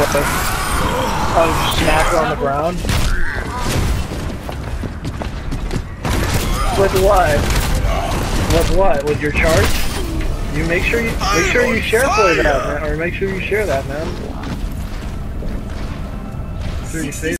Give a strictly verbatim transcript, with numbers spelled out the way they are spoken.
I'll smack her on the ground. With what? With what? With your charge? You make sure you make sure you share for that, man, or make sure you share that, man. Make sure you say